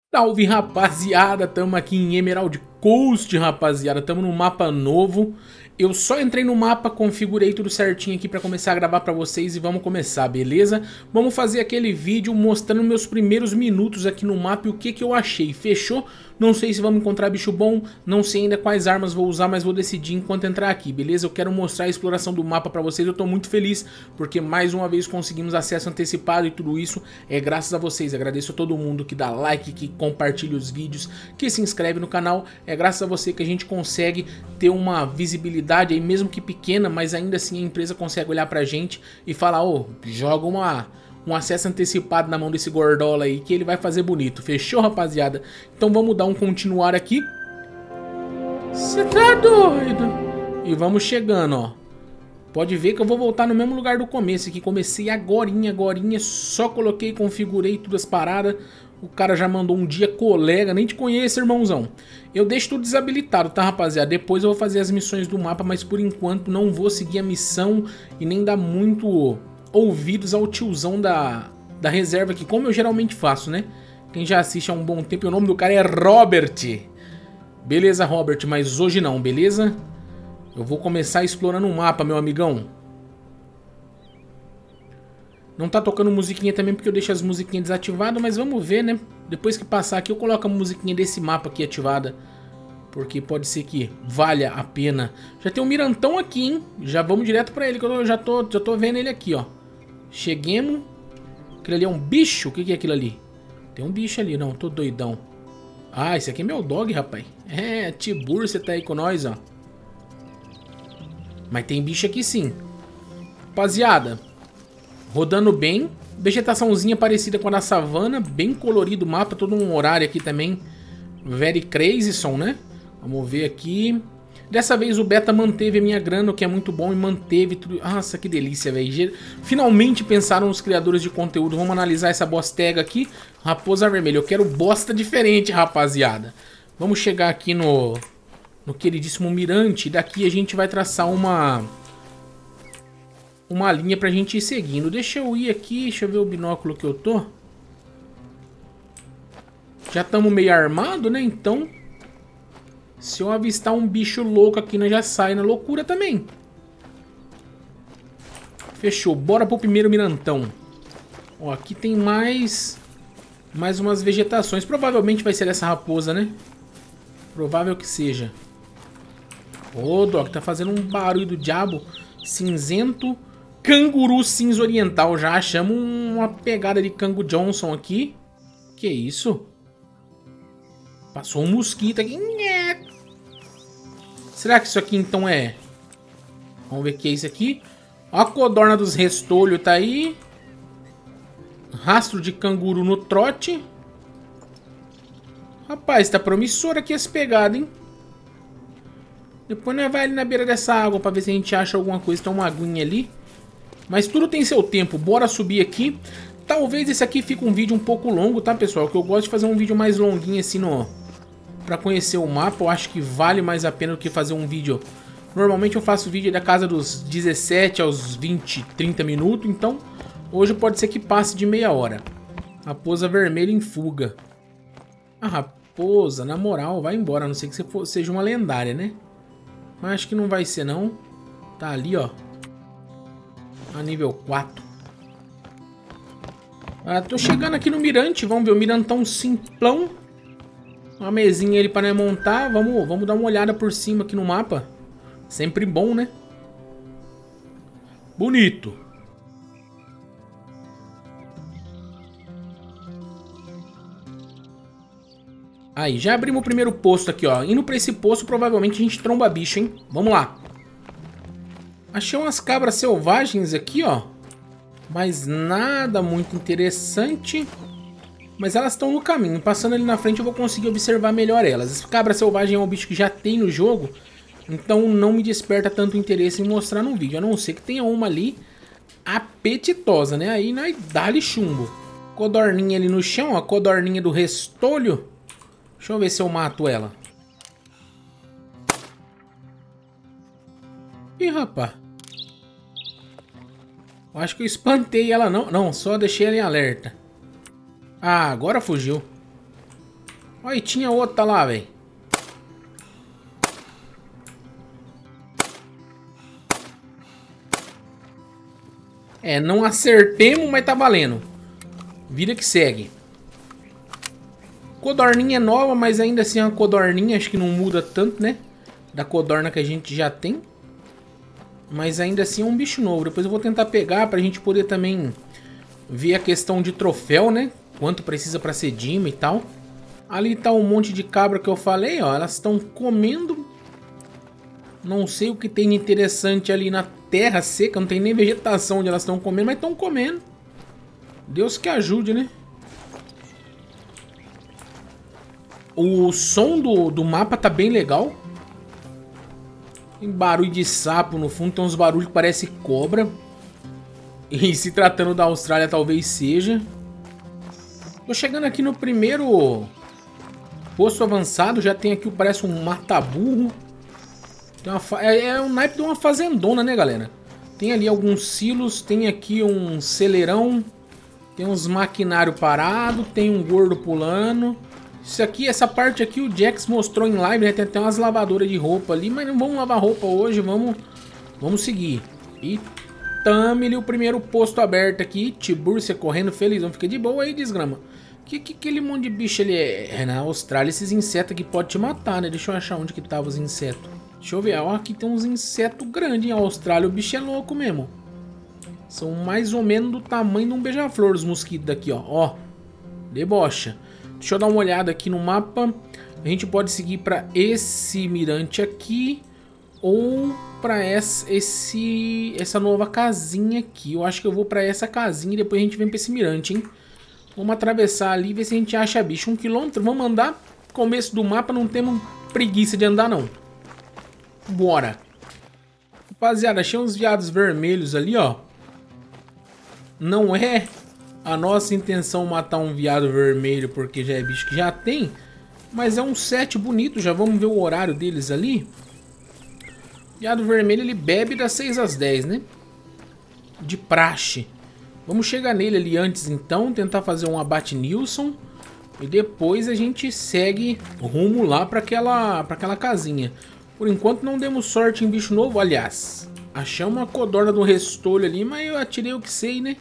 Salve, rapaziada, tamo aqui em Emerald Coast, rapaziada, tamo num mapa novo. Eu só entrei no mapa, configurei tudo certinho aqui pra começar a gravar pra vocês e vamos começar, beleza? Vamos fazer aquele vídeo mostrando meus primeiros minutos aqui no mapa e o que eu achei, fechou? Não sei se vamos encontrar bicho bom, não sei ainda quais armas vou usar, mas vou decidir enquanto entrar aqui, beleza? Eu quero mostrar a exploração do mapa pra vocês, eu tô muito feliz porque mais uma vez conseguimos acesso antecipado e tudo isso é graças a vocês. Agradeço a todo mundo que dá like, que compartilha os vídeos, que se inscreve no canal, é graças a você que a gente consegue ter uma visibilidade aí, mesmo que pequena, mas ainda assim a empresa consegue olhar pra gente e falar, ô, joga um acesso antecipado na mão desse gordola aí que ele vai fazer bonito. Fechou, rapaziada? Então vamos dar um continuar aqui. Você tá doido? E vamos chegando, ó. Pode ver que eu vou voltar no mesmo lugar do começo aqui. Comecei agorinha, só coloquei, configurei todas as paradas. O cara já mandou um dia, colega, nem te conheço, irmãozão. Eu deixo tudo desabilitado, tá, rapaziada? Depois eu vou fazer as missões do mapa, mas por enquanto não vou seguir a missão e nem dar muito ouvidos ao tiozão da reserva aqui, como eu geralmente faço, né? Quem já assiste há um bom tempo, o nome do cara é Robert. Beleza, Robert, mas hoje não, beleza? Eu vou começar explorando o mapa, meu amigão. Não tá tocando musiquinha também porque eu deixo as musiquinhas desativadas, mas vamos ver, né? Depois que passar aqui eu coloco a musiquinha desse mapa aqui ativada, porque pode ser que valha a pena. Já tem um mirantão aqui, hein? Já vamos direto pra ele, que eu já tô vendo ele aqui, ó. Cheguemos. Aquilo ali é um bicho? O que é aquilo ali? Tem um bicho ali, não, tô doidão. Ah, esse aqui é meu dog, rapaz. É, Tibur, você tá aí com nós, ó. Mas tem bicho aqui sim. Rapaziada, rodando bem. Vegetaçãozinha parecida com a da savana. Bem colorido o mapa, todo um horário aqui também. Very crazy som, né? Vamos ver aqui. Dessa vez o beta manteve a minha grana, o que é muito bom, e manteve tudo. Nossa, que delícia, velho. Finalmente pensaram os criadores de conteúdo. Vamos analisar essa bostega aqui. Raposa vermelha. Eu quero bosta diferente, rapaziada. Vamos chegar aqui no queridíssimo mirante. Daqui a gente vai traçar uma linha pra gente ir seguindo. Deixa eu ir aqui, deixa eu ver o binóculo que eu tô. Já estamos meio armado, né? Então, se eu avistar um bicho louco aqui, nós já sai na loucura também. Fechou. Bora pro primeiro mirantão. Ó, aqui tem mais umas vegetações. Provavelmente vai ser dessa raposa, né? Provável que seja. Ô, Doc, tá fazendo um barulho do diabo. Cinzento. Canguru cinza oriental. Já achamos uma pegada de Kango Johnson aqui. Que isso? Passou um mosquito aqui. Será que isso aqui então é? Vamos ver o que é isso aqui. Ó, a codorna dos restolhos tá aí. Rastro de canguru no trote. Rapaz, tá promissor aqui essa pegada, hein? Depois nós vai ali na beira dessa água pra ver se a gente acha alguma coisa. Tem uma aguinha ali. Mas tudo tem seu tempo. Bora subir aqui. Talvez esse aqui fique um vídeo um pouco longo, tá, pessoal? Que eu gosto de fazer um vídeo mais longuinho assim pra conhecer o mapa. Eu acho que vale mais a pena do que fazer um vídeo. Normalmente eu faço vídeo da casa dos 17 aos 20, 30 minutos. Então, hoje pode ser que passe de meia hora. Raposa vermelha em fuga. A raposa, na moral, vai embora. A não ser que você seja uma lendária, né? Mas acho que não vai ser, não. Tá ali, ó. A nível 4. Ah, tô chegando aqui no mirante. Vamos ver o mirantão simplão. Uma mesinha ali para montar. Vamos dar uma olhada por cima aqui no mapa. Sempre bom, né? Bonito. Aí, já abrimos o primeiro posto aqui, ó. Indo pra esse posto, provavelmente a gente tromba bicho, hein? Vamos lá. Achei umas cabras selvagens aqui, ó. Mas nada muito interessante. Mas elas estão no caminho. Passando ali na frente eu vou conseguir observar melhor elas. Essa cabra selvagem é um bicho que já tem no jogo. Então não me desperta tanto interesse em mostrar no vídeo. A não ser que tenha uma ali apetitosa, né? Aí nós dá-lhe chumbo. Codorninha ali no chão, ó. Codorninha do restolho. Deixa eu ver se eu mato ela. Ih, rapaz. Eu acho que eu espantei ela, não. Não, só deixei ela em alerta. Ah, agora fugiu. Olha, tinha outra lá, velho. É, não acertemos, mas tá valendo. Vida que segue. Codorninha é nova, mas ainda assim é uma codorninha. Acho que não muda tanto, né? Da codorna que a gente já tem. Mas ainda assim é um bicho novo. Depois eu vou tentar pegar pra gente poder também ver a questão de troféu, né? Quanto precisa pra ser Dima e tal. Ali tá um monte de cabra que eu falei, ó. Elas estão comendo. Não sei o que tem de interessante ali na terra seca. Não tem nem vegetação onde elas estão comendo, mas estão comendo. Deus que ajude, né? O som do mapa tá bem legal. Tem barulho de sapo no fundo. Tem uns barulhos que parece cobra. E se tratando da Austrália, talvez seja. Tô chegando aqui no primeiro posto avançado. Já tem aqui, parece um mata-burro. É um naipe de uma fazendona, né, galera? Tem ali alguns silos. Tem aqui um celeirão. Tem uns maquinários parados. Tem um gordo pulando. Isso aqui, essa parte aqui o Jax mostrou em live, né? Tem até umas lavadoras de roupa ali. Mas não vamos lavar roupa hoje. Vamos seguir. E tamo-lhe o primeiro posto aberto aqui. Tiburcia correndo felizão. Fica de boa aí, desgrama. Que aquele monte de bicho ali é? Na Austrália, esses insetos aqui podem te matar, né? Deixa eu achar onde que tava os insetos. Deixa eu ver. Ó, aqui tem uns insetos grandes. Em Austrália o bicho é louco mesmo. São mais ou menos do tamanho de um beija-flor os mosquitos daqui, ó. Ó, debocha. Deixa eu dar uma olhada aqui no mapa. A gente pode seguir para esse mirante aqui. Ou para essa nova casinha aqui. Eu acho que eu vou para essa casinha e depois a gente vem para esse mirante, hein? Vamos atravessar ali e ver se a gente acha bicho. 1 quilômetro, vamos andar. Começo do mapa, não temos preguiça de andar, não. Bora. Rapaziada, achei uns viados vermelhos ali, ó. Não é a nossa intenção matar um viado vermelho, porque já é bicho que já tem. Mas é um set bonito, já vamos ver o horário deles ali. Viado vermelho, ele bebe das 6 às 10, né? De praxe. Vamos chegar nele ali antes, então. Tentar fazer um abate Nilson. E depois a gente segue rumo lá para aquela casinha. Por enquanto não demos sorte em bicho novo. Aliás, achamos uma codorna do restolho ali, mas eu atirei o que sei, né?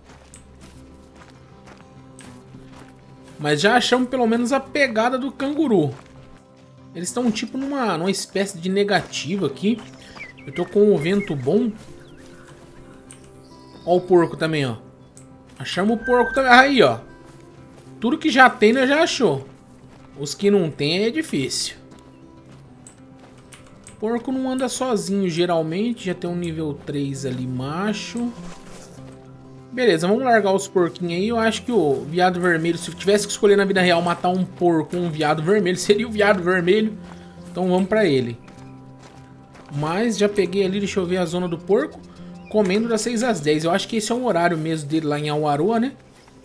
Mas já achamos pelo menos a pegada do canguru. Eles estão tipo numa espécie de negativa aqui. Eu tô com o vento bom. Ó o porco também, ó. Achamos o porco também. Aí, ó. Tudo que já tem, nós já achou. Os que não tem é difícil. O porco não anda sozinho, geralmente. Já tem um nível 3 ali, macho. Beleza, vamos largar os porquinhos aí. Eu acho que o viado vermelho, se eu tivesse que escolher na vida real matar um porco ou um viado vermelho, seria o viado vermelho. Então vamos pra ele. Mas já peguei ali, deixa eu ver a zona do porco. Comendo das 6 às 10. Eu acho que esse é o horário mesmo dele lá em Awaroa, né?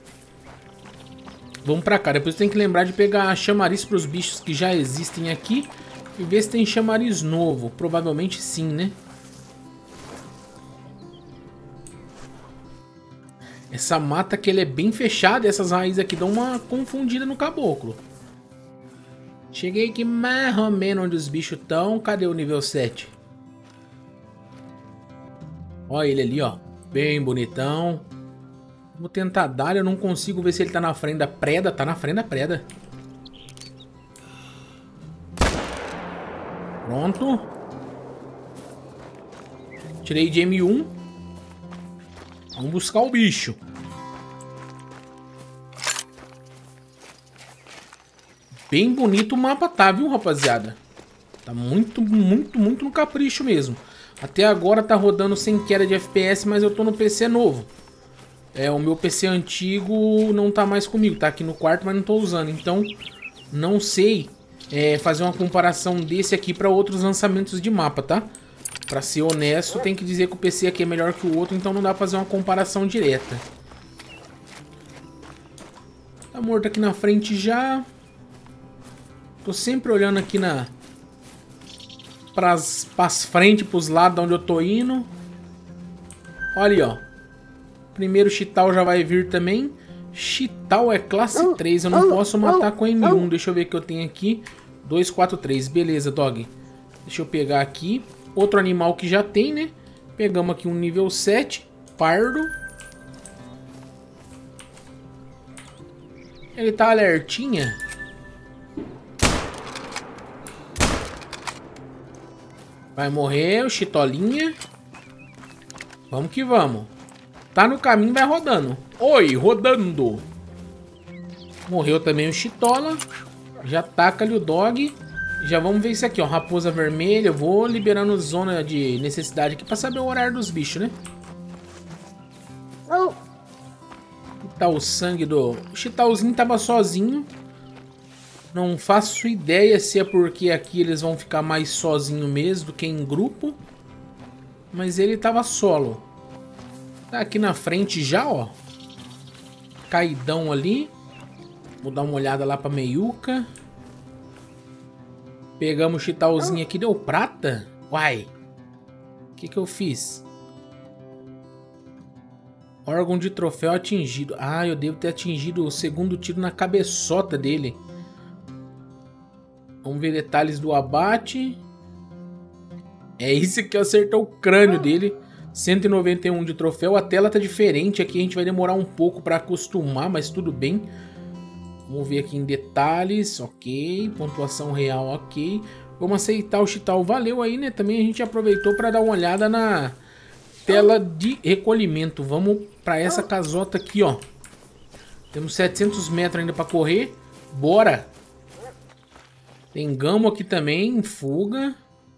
Vamos pra cá. Depois tem que lembrar de pegar chamariz pros bichos que já existem aqui. E ver se tem chamariz novo. Provavelmente sim, né? Essa mata que ele é bem fechada. E essas raízes aqui dão uma confundida no caboclo. Cheguei aqui mais ou menos onde os bichos estão. Cadê o nível 7? Olha ele ali, ó. Bem bonitão. Vou tentar dar, eu não consigo ver se ele tá na frente da preda. Tá na frente da preda. Pronto. Tirei de M1. Vamos buscar o bicho. Bem bonito o mapa tá, viu, rapaziada? Tá muito, muito, muito no capricho mesmo. Até agora tá rodando sem queda de FPS, mas eu tô no PC novo. O meu PC antigo não tá mais comigo. Tá aqui no quarto, mas não tô usando. Então, não sei fazer uma comparação desse aqui para outros lançamentos de mapa, tá? Pra ser honesto, tem que dizer que o PC aqui é melhor que o outro, então não dá pra fazer uma comparação direta. Tá morto aqui na frente já. Tô sempre olhando aqui pras frente, pros lados de onde eu tô indo. Olha aí, ó. Primeiro chital já vai vir também. Chital é classe 3, eu não posso matar com M1. Deixa eu ver o que eu tenho aqui. 243, beleza, dog. Deixa eu pegar aqui. Outro animal que já tem, né? Pegamos aqui um nível 7. Pardo. Ele tá alertinha. Vai morrer o Chitolinha. Vamos que vamos. Tá no caminho, vai rodando. Oi, rodando. Morreu também o Chitola. Já taca-lhe o dog. Já vamos ver isso aqui, ó. Raposa vermelha. Eu vou liberando zona de necessidade aqui pra saber o horário dos bichos, né? Tá o sangue do... O Chitalzinho tava sozinho. Não faço ideia se é porque aqui eles vão ficar mais sozinho mesmo do que em grupo. Mas ele tava solo. Tá aqui na frente já, ó. Caidão ali. Vou dar uma olhada lá pra meiuca. Pegamos o Chitalzinho aqui. Deu prata? Uai. O que eu fiz? Órgão de troféu atingido. Ah, eu devo ter atingido o segundo tiro na cabeçota dele. Vamos ver detalhes do abate. É isso que acertou o crânio dele. 191 de troféu. A tela tá diferente aqui. A gente vai demorar um pouco para acostumar, mas tudo bem. Vamos ver aqui em detalhes. Ok. Pontuação real, ok. Vamos aceitar o Chital. Valeu aí, né? Também a gente aproveitou para dar uma olhada na tela de recolhimento. Vamos para essa casota aqui, ó. Temos 700 metros ainda para correr. Bora! Tem gamo aqui também, em fuga.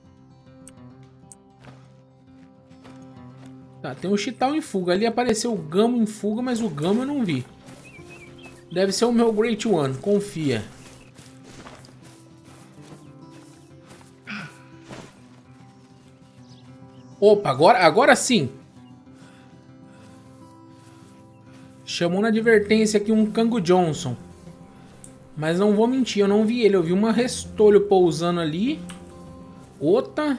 Tá, tem um Chital em fuga. Ali apareceu o gamo em fuga, mas o gamo eu não vi. Deve ser o meu Great One, confia. Opa, agora sim. Chamou na advertência aqui um Kango Johnson. Mas não vou mentir, eu não vi ele. Eu vi uma restolho pousando ali. Outra.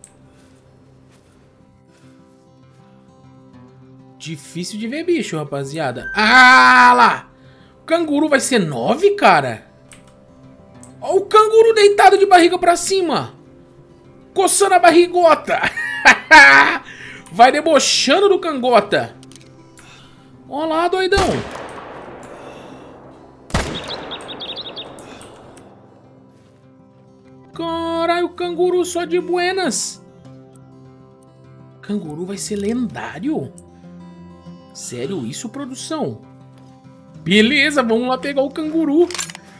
Difícil de ver bicho, rapaziada. Ah lá! O canguru vai ser 9, cara? Olha o canguru deitado de barriga pra cima. Coçando a barrigota. Vai debochando do cangota. Olha lá, doidão. Caralho, o canguru só de buenas. Canguru vai ser lendário? Sério isso, produção? Beleza, vamos lá pegar o canguru.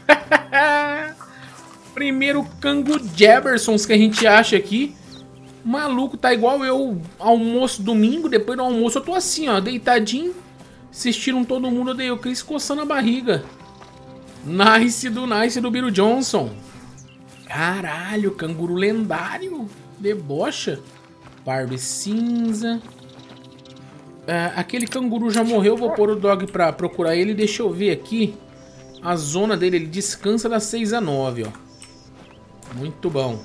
Primeiro Kango Jabbersons que a gente acha aqui. Maluco, tá igual eu, almoço domingo. Depois do almoço eu tô assim, ó, deitadinho. Assistiram todo mundo, eu dei o Chris coçando a barriga. Nice do Biro Johnson. Caralho, canguru lendário. Debocha. Barbie cinza. Aquele canguru já morreu. Vou pôr o dog pra procurar ele. Deixa eu ver aqui. A zona dele, ele descansa das 6 a 9, ó. Muito bom.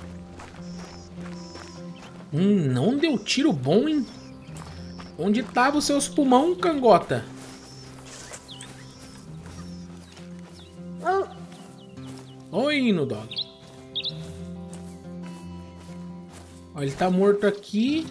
Não deu tiro bom, hein? Onde tava os seus pulmão, cangota? Oi, no dog. Ó, ele tá morto aqui.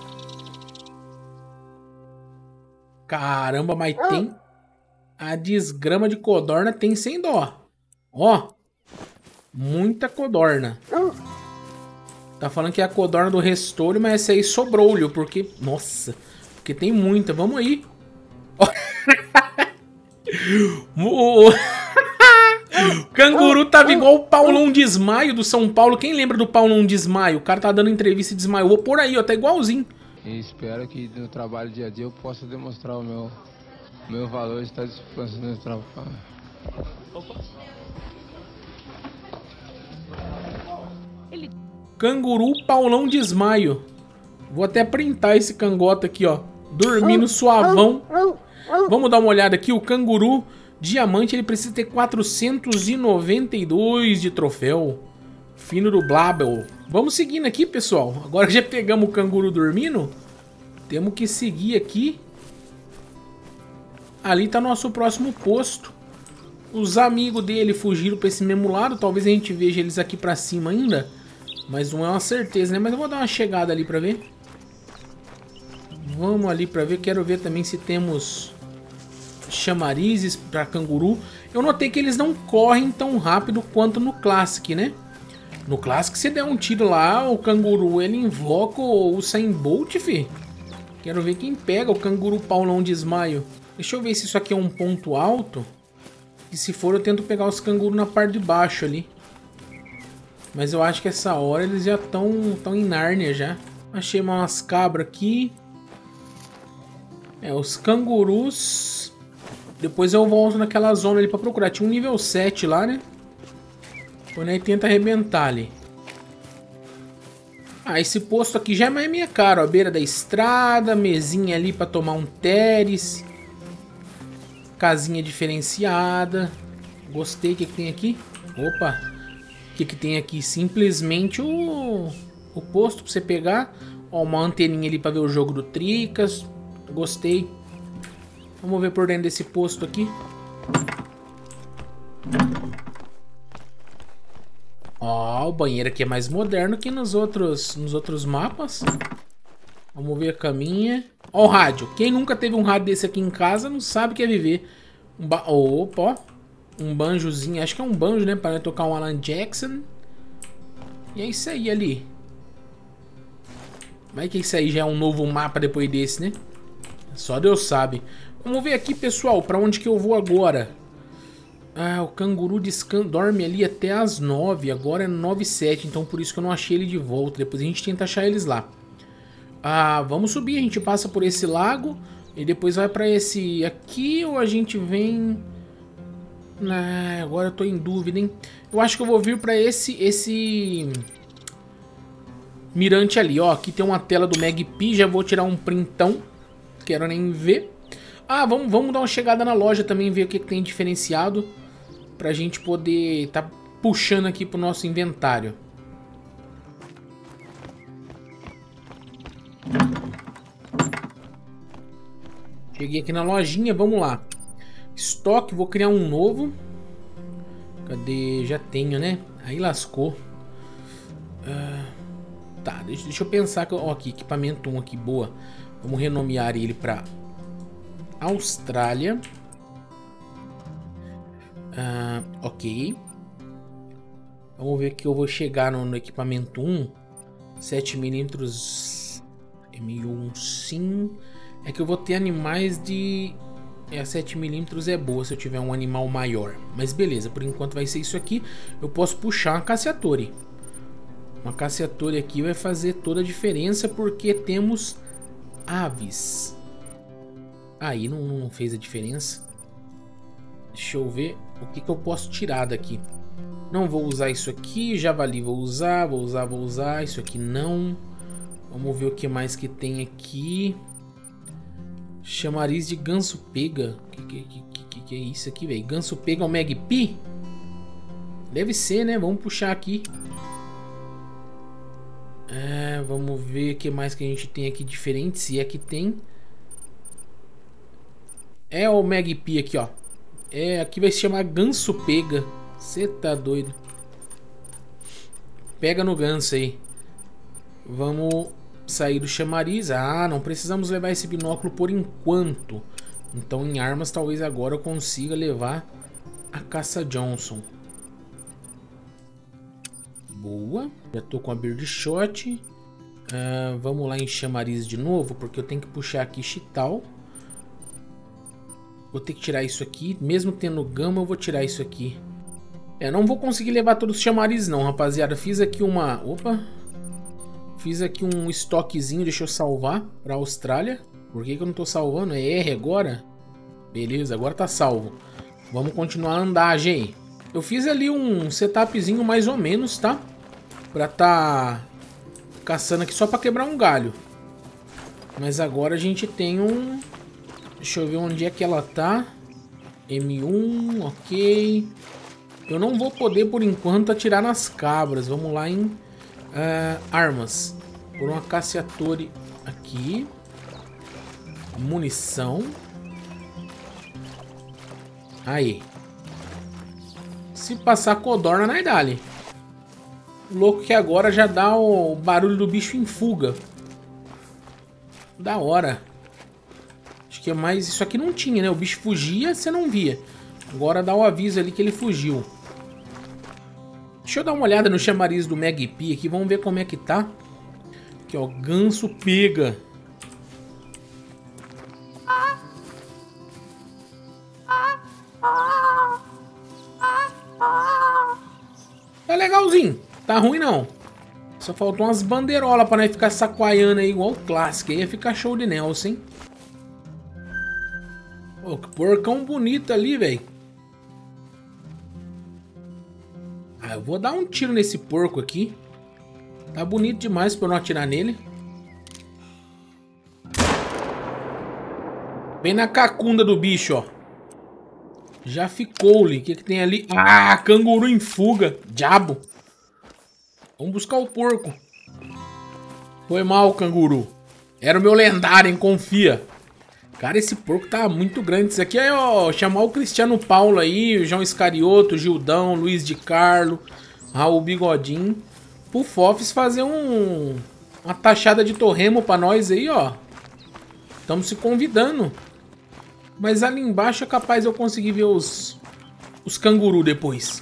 Caramba, mas tem... A desgrama de codorna tem sem dó. Ó. Muita codorna. Tá falando que é a codorna do restolho, mas essa aí sobrou-lhe, porque... Nossa. Porque tem muita. Vamos aí. O canguru tava igual o Paulão Desmaio do São Paulo. Quem lembra do Paulão Desmaio? O cara tá dando entrevista e desmaiou. Vou por aí, ó. Tá igualzinho. E espero que no trabalho dia a dia eu possa demonstrar o meu valor de estar disposto no trabalho. Canguru Paulão Desmaio. Vou até printar esse cangota aqui, ó. Dormindo suavão. Vamos dar uma olhada aqui. O canguru diamante, ele precisa ter 492 de troféu. Fino do Blabel. Vamos seguindo aqui, pessoal. Agora que já pegamos o canguru dormindo, temos que seguir aqui. Ali tá nosso próximo posto. Os amigos dele fugiram pra esse mesmo lado. Talvez a gente veja eles aqui pra cima ainda. Mas não é uma certeza, né? Mas eu vou dar uma chegada ali pra ver. Vamos ali pra ver. Quero ver também se temos chamarizes pra canguru. Eu notei que eles não correm tão rápido quanto no Classic, né? No Classic, se der um tiro lá, o canguru ele invoca o Usain Bolt, fi. Quero ver quem pega o canguru Paulão de Esmaio. Deixa eu ver se isso aqui é um ponto alto. E se for, eu tento pegar os cangurus na parte de baixo ali. Mas eu acho que essa hora eles já estão em Nárnia já. Achei umas cabras aqui. Os cangurus. Depois eu volto naquela zona ali pra procurar. Tinha um nível 7 lá, né? Quando aí tenta arrebentar ali. Ah, esse posto aqui já é mais minha cara, ó. Beira da estrada, mesinha ali pra tomar um teres. Casinha diferenciada. Gostei. O que tem aqui? Opa. O que tem aqui? Simplesmente o posto pra você pegar. Ó, uma anteninha ali pra ver o jogo do Tricas. Gostei. Vamos ver por dentro desse posto aqui. Ó, o banheiro aqui é mais moderno que nos outros mapas. Vamos ver a caminha. Ó o rádio. Quem nunca teve um rádio desse aqui em casa não sabe o que é viver. Opa, ó. Um banjozinho. Acho que é um banjo, né? Para tocar um Alan Jackson. E é isso aí ali. Vai que isso aí já é um novo mapa depois desse, né? Só Deus sabe. Vamos ver aqui, pessoal. Pra onde que eu vou agora? Ah, o canguru dorme ali até as 9. Agora é 9h07. Então por isso que eu não achei ele de volta. Depois a gente tenta achar eles lá. Ah, vamos subir, a gente passa por esse lago e depois vai pra esse aqui ou a gente vem... Ah, agora eu tô em dúvida, hein? Eu acho que eu vou vir pra esse mirante ali, ó. Aqui tem uma tela do Magpie, já vou tirar um printão. Quero nem ver. Ah, vamos dar uma chegada na loja também, ver o que tem diferenciado. Pra gente poder tá puxando aqui pro nosso inventário. Cheguei aqui na lojinha, vamos lá. Estoque, vou criar um novo. Cadê? Já tenho, né? Aí lascou. Tá, deixa eu pensar. Ó, aqui, equipamento 1 aqui, boa. Vamos renomear ele para Austrália. Ok. Vamos ver que eu vou chegar no equipamento 1. 7mm M1 sim. É que eu vou ter animais de... 7mm é boa se eu tiver um animal maior. Mas beleza, por enquanto vai ser isso aqui. Eu posso puxar uma Cassiatore. Uma Cassiatore aqui vai fazer toda a diferença porque temos aves. Aí não fez a diferença. Deixa eu ver o que eu posso tirar daqui. Não vou usar isso aqui. Javali vou usar. Isso aqui não. Vamos ver o que mais que tem aqui. Chamariz de ganso pega. Que é isso aqui, velho? Ganso pega o Magpie? Deve ser, né? Vamos puxar aqui. Vamos ver o que mais que a gente tem aqui diferente. Se é que tem. É o Magpie aqui, ó. Aqui vai se chamar ganso pega. Você tá doido. Pega no ganso aí. Vamos sair do chamariz. Ah, não precisamos levar esse binóculo por enquanto. Então em armas talvez agora eu consiga levar a caça Johnson. Boa. Já tô com a Birdshot. Vamos lá em chamariz de novo, porque eu tenho que puxar aqui Chital. Vou ter que tirar isso aqui. Mesmo tendo gama, eu vou tirar isso aqui. Não vou conseguir levar todos os chamarizes não, rapaziada. Fiz aqui uma... Opa! Fiz aqui um estoquezinho, deixa eu salvar pra Austrália. Por que eu não tô salvando? É R agora? Beleza, agora tá salvo. Vamos continuar a andagem aí. Eu fiz ali um setupzinho mais ou menos, tá? Pra tá caçando aqui só pra quebrar um galho. Mas agora a gente tem um... Deixa eu ver onde é que ela tá. M1, ok. Eu não vou poder por enquanto atirar nas cabras. Vamos lá em... armas. Por uma Cassiatore aqui. Munição. Aí. Se passar codorna, nós dá-lhe. O louco que agora já dá o barulho do bicho em fuga. Da hora. Acho que é mais... Isso aqui não tinha, né? O bicho fugia, você não via. Agora dá o aviso ali que ele fugiu. Deixa eu dar uma olhada no chamariz do Magpie aqui. Vamos ver como é que tá. Aqui, ó. Ganso pega. Tá legalzinho. Tá ruim não. Só faltou umas bandeirolas pra nós ficar sacoaiando aí igual o clássico. Aí ia ficar show de Nelson, hein? Pô, que porcão bonito ali, velho. Ah, eu vou dar um tiro nesse porco aqui. Tá bonito demais pra eu não atirar nele. Bem na cacunda do bicho, ó. Já ficou-lhe. O que que tem ali? Ah, canguru em fuga. Diabo. Vamos buscar o porco. Foi mal, canguru. Era o meu lendário, hein? Confia. Cara, esse porco tá muito grande. Isso aqui é, ó, chamar o Cristiano Paulo aí, o João Iscarioto, o Gildão, Luiz de Carlo, Raul Bigodinho. Pro Fofes fazer uma taxada de torremo pra nós aí, ó. Estamos se convidando. Mas ali embaixo é capaz eu conseguir ver os canguru depois.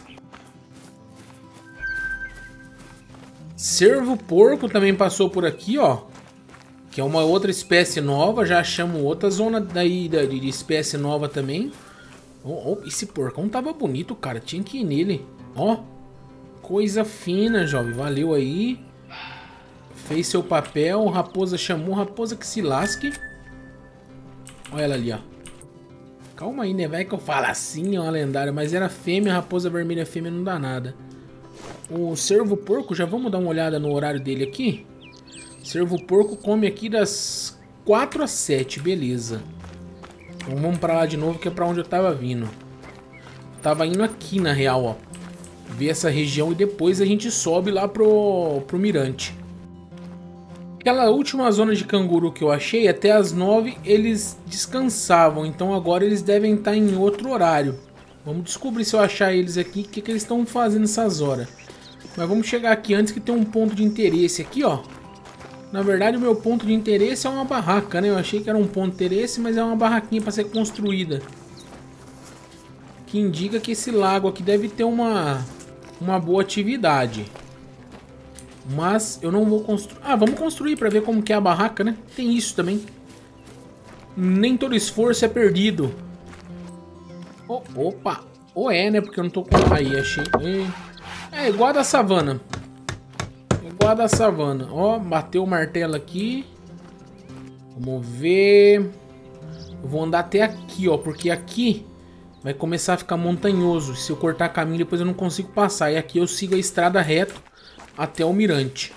Cervo porco também passou por aqui, ó. Que é uma outra espécie nova. Já achamos outra zona daí de espécie nova também. Oh, esse porcão tava bonito, cara. Tinha que ir nele. Ó. Coisa fina, jovem. Valeu aí. Fez seu papel. Raposa chamou. Raposa que se lasque. Olha ela ali, ó. Calma aí, né? Vai que eu falo assim, é uma lendária. Mas era fêmea. Raposa vermelha fêmea não dá nada. O cervo porco, já vamos dar uma olhada no horário dele aqui. Cervo porco come aqui das 4 às 7, beleza. Então vamos pra lá de novo, que é pra onde eu tava vindo. Tava indo aqui, na real, ó. Ver essa região e depois a gente sobe lá pro mirante. Aquela última zona de canguru que eu achei, até as 9 eles descansavam. Então agora eles devem estar em outro horário. Vamos descobrir se eu achar eles aqui, o que eles estão fazendo nessas horas. Mas vamos chegar aqui antes, que tem um ponto de interesse aqui, ó. Na verdade, o meu ponto de interesse é uma barraca, né? Eu achei que era um ponto de interesse, mas é uma barraquinha para ser construída. Que indica que esse lago aqui deve ter uma boa atividade. Mas eu não vou construir... Ah, vamos construir para ver como que é a barraca, né? Tem isso também. Nem todo esforço é perdido. Oh, opa! Ou é, né? Porque eu não tô com... Aí, achei... É igual a da savana. Igual a da savana. Ó, bateu o martelo aqui. Vamos ver. Eu vou andar até aqui, ó. Porque aqui vai começar a ficar montanhoso. Se eu cortar caminho, depois eu não consigo passar. E aqui eu sigo a estrada reto até o mirante.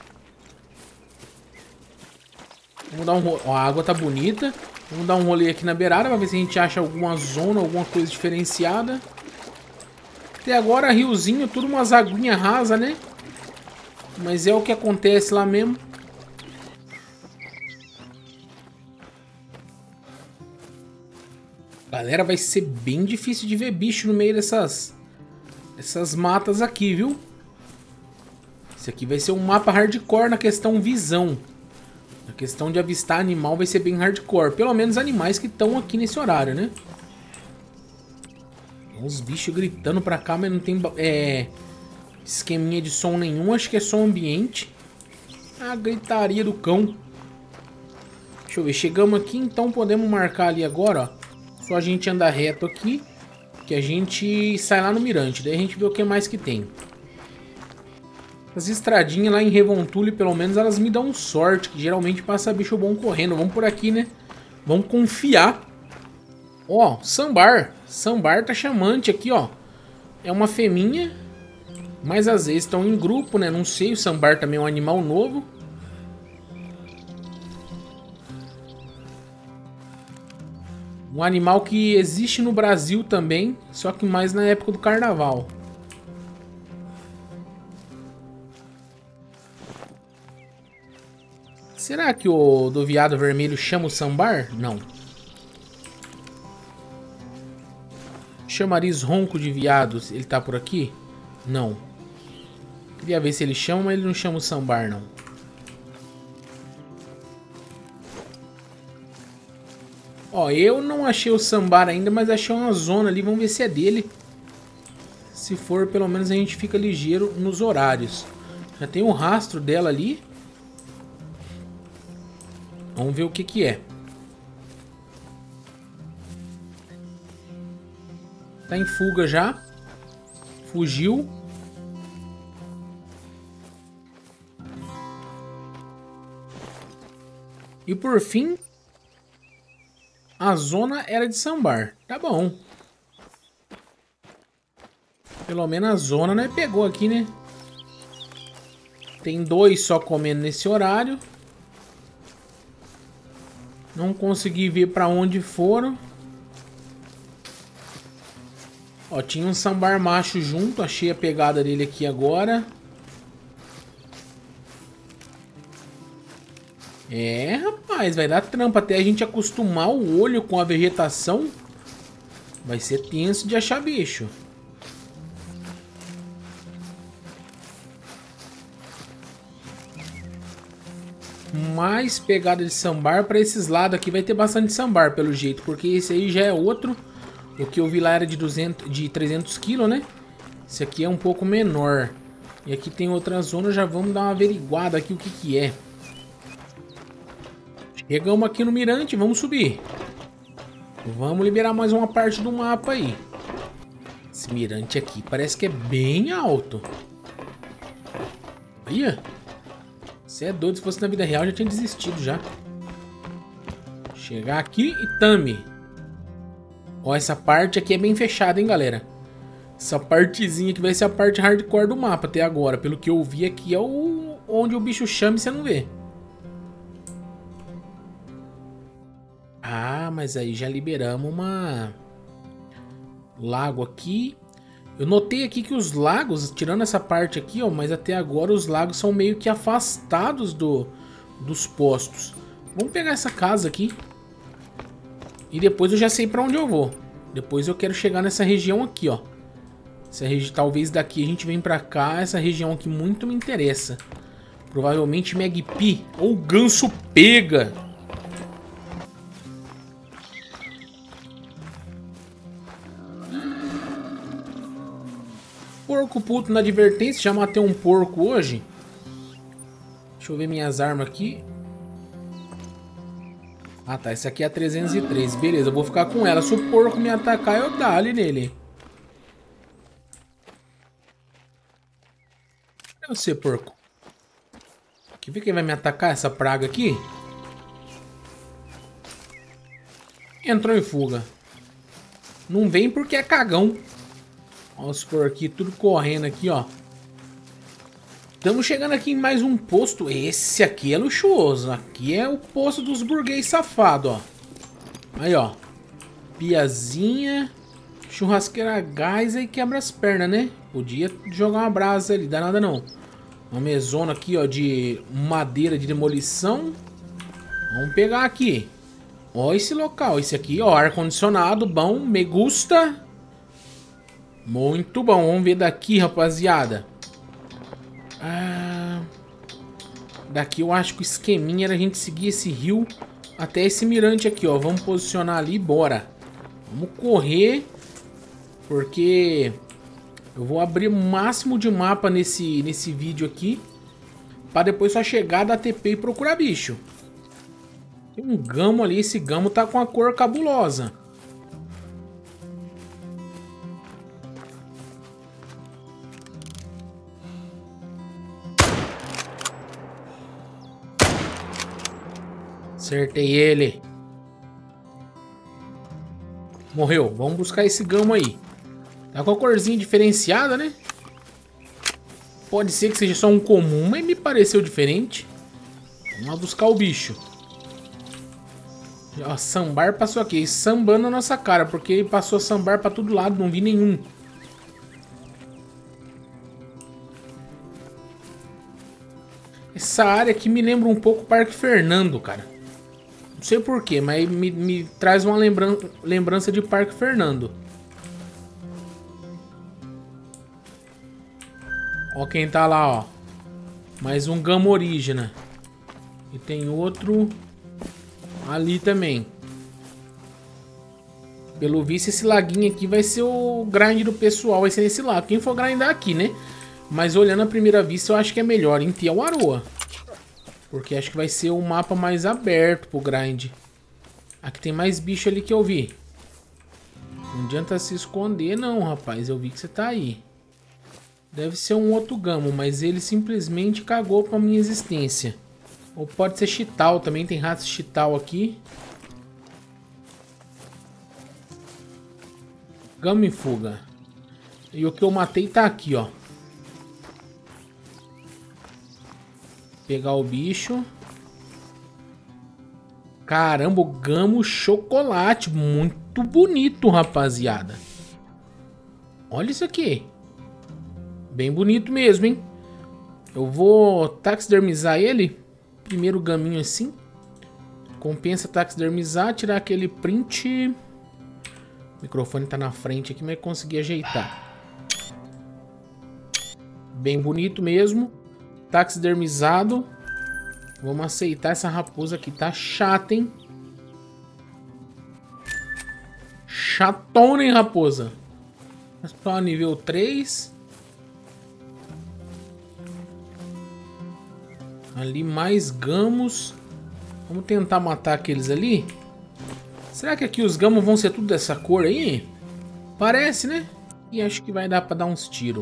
Vamos dar um rolê. Ó, a água tá bonita. Vamos dar um rolê aqui na beirada pra ver se a gente acha alguma zona, alguma coisa diferenciada. Até agora, riozinho, tudo umas aguinhas rasas, né? Mas é o que acontece lá mesmo. Galera, vai ser bem difícil de ver bicho no meio dessas matas aqui, viu? Esse aqui vai ser um mapa hardcore na questão visão. Na questão de avistar animal vai ser bem hardcore. Pelo menos animais que estão aqui nesse horário, né? Tem uns bichos gritando pra cá, mas não tem esqueminha de som nenhum. Acho que é som ambiente. A gritaria do cão. Deixa eu ver. Chegamos aqui, então podemos marcar ali agora, ó. Só a gente andar reto aqui, que a gente sai lá no mirante. Daí a gente vê o que mais que tem. As estradinhas lá em Revontule, pelo menos, elas me dão sorte, que geralmente passa bicho bom correndo. Vamos por aqui, né? Vamos confiar. Ó, sambar. Sambar tá chamante aqui, ó. É uma fêmea, mas às vezes estão em grupo, né? Não sei, o sambar também é um animal novo. Um animal que existe no Brasil também, só que mais na época do carnaval. Será que o do veado vermelho chama o sambar? Não. Chamariz ronco de viados. Ele tá por aqui? Não. Queria ver se ele chama, mas ele não chama o sambar, não. Ó, eu não achei o sambar ainda, mas achei uma zona ali. Vamos ver se é dele. Se for, pelo menos a gente fica ligeiro nos horários. Já tem um rastro dela ali. Vamos ver o que que é. Tá em fuga já. Fugiu. E por fim, a zona era de sambar. Tá bom. Pelo menos a zona, né, pegou aqui, né? Tem 2 só comendo nesse horário. Não consegui ver pra onde foram. Ó, tinha um sambar macho junto. Achei a pegada dele aqui agora. É, rapaz, vai dar trampa até a gente acostumar o olho com a vegetação. Vai ser tenso de achar bicho. Mais pegada de sambar para esses lados aqui. Vai ter bastante sambar pelo jeito, porque esse aí já é outro. O que eu vi lá era de 300 kg, né? Esse aqui é um pouco menor. E aqui tem outra zona, já vamos dar uma averiguada aqui o que que é. Chegamos aqui no mirante, vamos subir. Vamos liberar mais uma parte do mapa aí. Esse mirante aqui parece que é bem alto. Olha. Você é doido, se fosse na vida real já tinha desistido já. Chegar aqui e tame. Ó, essa parte aqui é bem fechada, hein, galera. Essa partezinha aqui vai ser a parte hardcore do mapa até agora. Pelo que eu vi aqui é onde o bicho chama e você não vê. Ah, mas aí já liberamos uma... lago aqui. Eu notei aqui que os lagos, tirando essa parte aqui, ó, mas até agora os lagos são meio que afastados dos postos. Vamos pegar essa casa aqui. E depois eu já sei pra onde eu vou. Depois eu quero chegar nessa região aqui, ó. Talvez daqui a gente vem pra cá. Essa região aqui muito me interessa. Provavelmente Magpie ou Ganso Pega. Porco puto na advertência. Já matei um porco hoje. Deixa eu ver minhas armas aqui. Ah tá, essa aqui é a 303. Beleza, eu vou ficar com ela. Se o porco me atacar, eu dou ali nele. Cadê você, porco? Quer ver quem vai me atacar, essa praga aqui? Entrou em fuga. Não vem porque é cagão. Olha os porquinhos tudo correndo aqui, ó. Estamos chegando aqui em mais um posto. Esse aqui é luxuoso. Aqui é o posto dos burguês safados, ó. Aí, ó. Piazinha. Churrasqueira a gás aí quebra as pernas, né? Podia jogar uma brasa ali, dá nada não. Uma mesona aqui, ó, de madeira de demolição. Vamos pegar aqui. Ó esse local. Esse aqui, ó, ar-condicionado, bom. Me gusta. Muito bom. Vamos ver daqui, rapaziada. Daqui eu acho que o esqueminha era a gente seguir esse rio até esse mirante aqui, ó. Vamos posicionar ali e bora. Vamos correr, porque eu vou abrir o máximo de mapa nesse vídeo aqui, para depois só chegar, dar TP e procurar bicho. Tem um gamo ali, esse gamo tá com a cor cabulosa. Acertei ele. Morreu. Vamos buscar esse gamo aí. Tá com a corzinha diferenciada, né? Pode ser que seja só um comum, mas me pareceu diferente. Vamos lá buscar o bicho. Ó, sambar passou aqui. Sambando na nossa cara, porque ele passou sambar pra todo lado. Não vi nenhum. Essa área aqui me lembra um pouco o Parque Fernando, cara. Não sei porquê, mas me traz uma lembrança de Parque Fernando. Ó quem tá lá, ó. Mais um Gamorígena. E tem outro ali também. Pelo visto, esse laguinho aqui vai ser o grind do pessoal. Vai ser nesse lago. Quem for grindar aqui, né? Mas olhando à primeira vista, eu acho que é melhor em Tiawaroa. Porque acho que vai ser o mapa mais aberto pro grind. Aqui tem mais bicho ali que eu vi. Não adianta se esconder não, rapaz. Eu vi que você tá aí. Deve ser um outro gamo, mas ele simplesmente cagou pra minha existência. Ou pode ser chital também. Tem ratos chital aqui. Gamo em fuga. E o que eu matei tá aqui, ó. Pegar o bicho. Caramba, o gamo chocolate. Muito bonito, rapaziada. Olha isso aqui. Bem bonito mesmo, hein? Eu vou taxidermizar ele. Primeiro gaminho assim. Compensa taxidermizar, tirar aquele print. O microfone tá na frente aqui, mas consegui ajeitar. Bem bonito mesmo. Taxidermizado. Vamos aceitar essa raposa aqui. Tá chata, hein? Chatona, hein, raposa? Mas pra nível 3. Ali mais gamos. Vamos tentar matar aqueles ali. Será que aqui os gamos vão ser tudo dessa cor aí? Parece, né? E acho que vai dar pra dar uns tiros.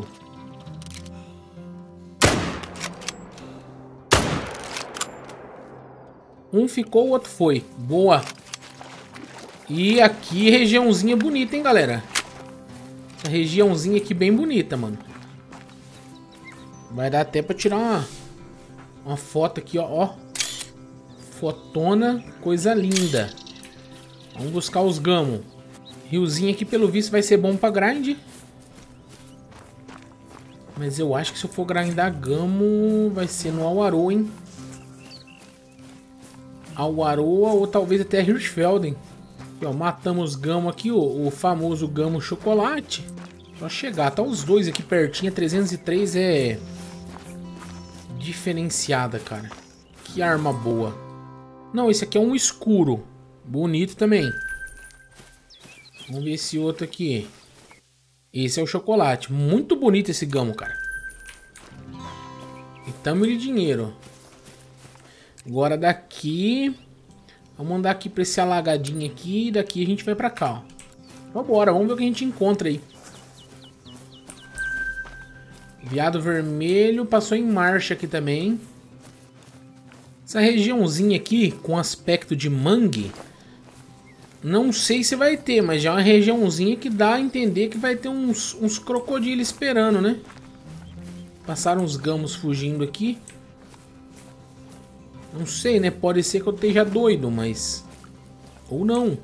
Um ficou, o outro foi. Boa. E aqui regiãozinha bonita, hein, galera? Essa regiãozinha aqui bem bonita, mano. Vai dar até pra tirar uma foto aqui, ó. Fotona, coisa linda. Vamos buscar os gamos. Riozinho aqui, pelo visto, vai ser bom pra grind. Mas eu acho que se eu for grindar gamo, vai ser no Awaroa, hein? Awaroa ou talvez até Hirschfelden. Aqui, ó, matamos os gamo aqui, o famoso gamo chocolate. Só chegar, tá os dois aqui pertinho. A 303 é diferenciada, cara. Que arma boa. Não, esse aqui é um escuro. Bonito também. Vamos ver esse outro aqui. Esse é o chocolate. Muito bonito esse gamo, cara. E tamo de dinheiro. Agora daqui... Vamos andar aqui pra esse alagadinho aqui. E daqui a gente vai pra cá, ó. Vambora, vamos ver o que a gente encontra aí. Veado vermelho. Passou em marcha aqui também. Essa regiãozinha aqui, com aspecto de mangue... Não sei se vai ter, mas já é uma regiãozinha que dá a entender que vai ter uns crocodilos esperando, né? Passaram uns gamos fugindo aqui. Não sei, né? Pode ser que eu esteja doido, mas... Ou não.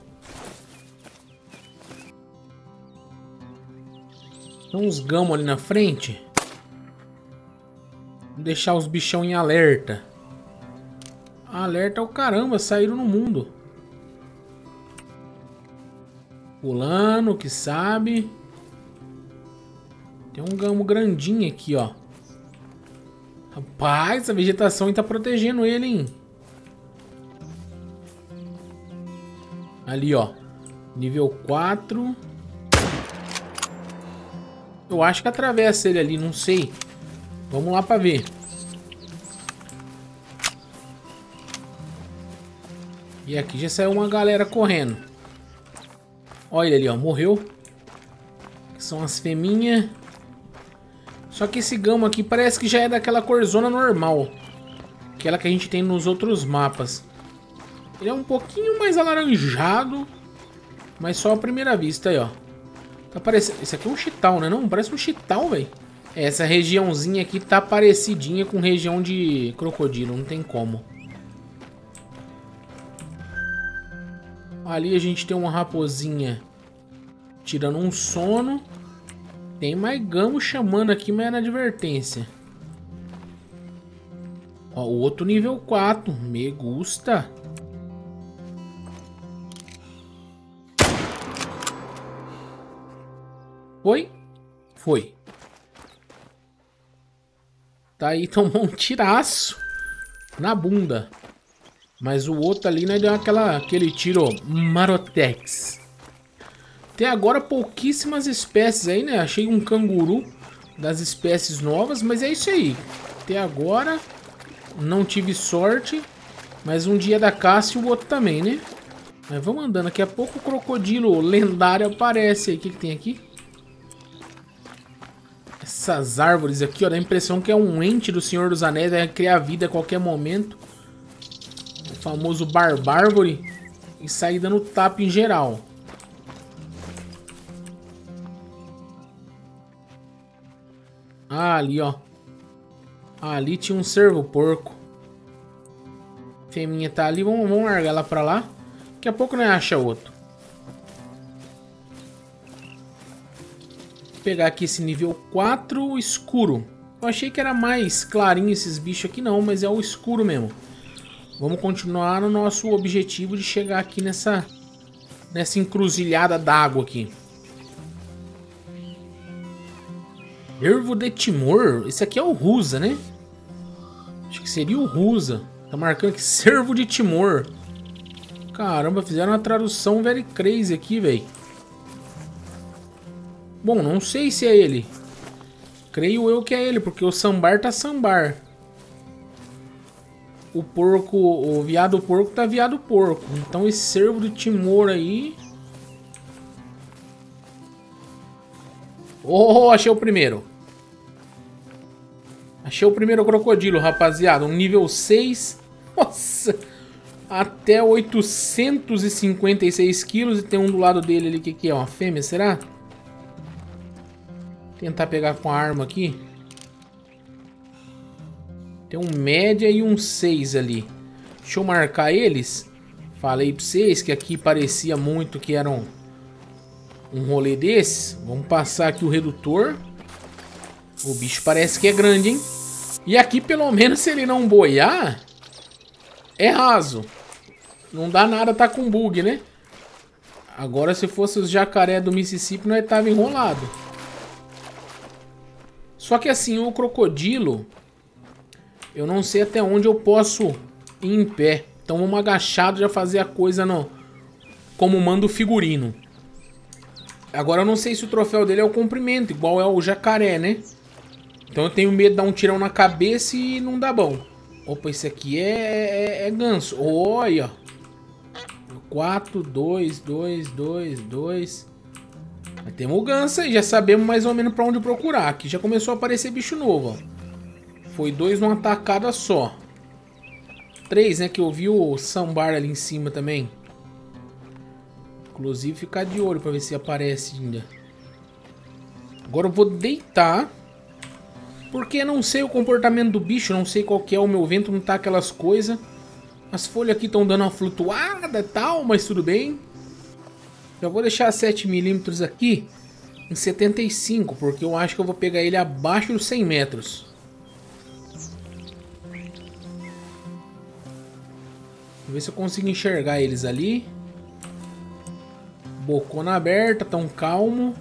Tem uns gamos ali na frente. Vou deixar os bichão em alerta. Alerta o caramba, saíram no mundo. Pulando, que sabe. Tem um gamo grandinho aqui, ó. Rapaz, a vegetação tá protegendo ele, hein? Ali, ó. Nível 4. Eu acho que atravessa ele ali, não sei. Vamos lá pra ver. E aqui já saiu uma galera correndo. Olha ele ali, ó. Morreu. São as feminhas. Só que esse gamo aqui parece que já é daquela corzona normal. Aquela que a gente tem nos outros mapas. Ele é um pouquinho mais alaranjado. Mas só à primeira vista aí, ó. Tá parecendo... Esse aqui é um chital, né? Não, parece um chital, velho. Essa regiãozinha aqui tá parecidinha com região de crocodilo. Não tem como. Ali a gente tem uma raposinha tirando um sono. Tem mais gamo chamando aqui, mas é na advertência. Ó, o outro nível 4. Me gusta. Foi? Foi. tá aí, tomou um tiraço na bunda. Mas o outro ali, né, deu aquele tiro Marotex. Até agora pouquíssimas espécies aí, né? Achei um canguru das espécies novas, mas é isso aí. Até agora não tive sorte, mas um dia da caça e o outro também, né? Mas vamos andando, daqui a pouco o crocodilo lendário aparece aí. O que tem aqui? Essas árvores aqui, ó, dá a impressão que é um ente do Senhor dos Anéis, vai criar vida a qualquer momento. O famoso Barbárvore e sair dando tapa em geral. Ah, ali, ó. Ali tinha um cervo-porco. Feminha tá ali, vamos largar ela pra lá. Daqui a pouco nós acha outro. Vou pegar aqui esse nível 4 escuro. Eu achei que era mais clarinho esses bichos aqui, não, mas é o escuro mesmo. Vamos continuar no nosso objetivo de chegar aqui nessa encruzilhada d'água aqui. Cervo de Timor. Esse aqui é o Rusa, né? Acho que seria o Rusa. Tá marcando aqui Cervo de Timor. Caramba, fizeram uma tradução very crazy aqui, velho. Bom, não sei se é ele. Creio eu que é ele, porque o sambar tá sambar. O porco, o viado porco tá viado porco. Então esse cervo de Timor aí... Oh, achei o primeiro. Achei o primeiro crocodilo, rapaziada. Um nível 6. Nossa. Até 856 quilos. E tem um do lado dele ali. Que é? Uma fêmea, será? Tentar pegar com a arma aqui. Tem um média e um 6 ali. Deixa eu marcar eles. Falei pra vocês que aqui parecia muito que era um rolê desse. Vamos passar aqui o redutor. O bicho parece que é grande, hein? E aqui, pelo menos, se ele não boiar, é raso. Não dá nada, tá com bug, né? Agora, se fosse os jacaré do Mississippi, nós tava enrolado. Só que assim, o crocodilo, eu não sei até onde eu posso ir em pé. Então vamos agachado já fazer a coisa como manda o figurino. Agora eu não sei se o troféu dele é o comprimento, igual é o jacaré, né? Então eu tenho medo de dar um tirão na cabeça e não dá bom. Opa, esse aqui é ganso. Olha. 4, 2, 2, 2, 2. Mas temos o ganso aí, já sabemos mais ou menos pra onde procurar. Aqui já começou a aparecer bicho novo, ó. Foi 2 numa tacada só. 3, né, que eu vi o sambar ali em cima também. Inclusive ficar de olho pra ver se aparece ainda. Agora eu vou deitar. Porque eu não sei o comportamento do bicho, não sei qual que é, o meu vento não tá aquelas coisas. As folhas aqui estão dando uma flutuada e tal, mas tudo bem. Já vou deixar 7mm aqui em 75, porque eu acho que eu vou pegar ele abaixo dos 100 metros. Vou ver se eu consigo enxergar eles ali. Bocona aberta, tão calmo.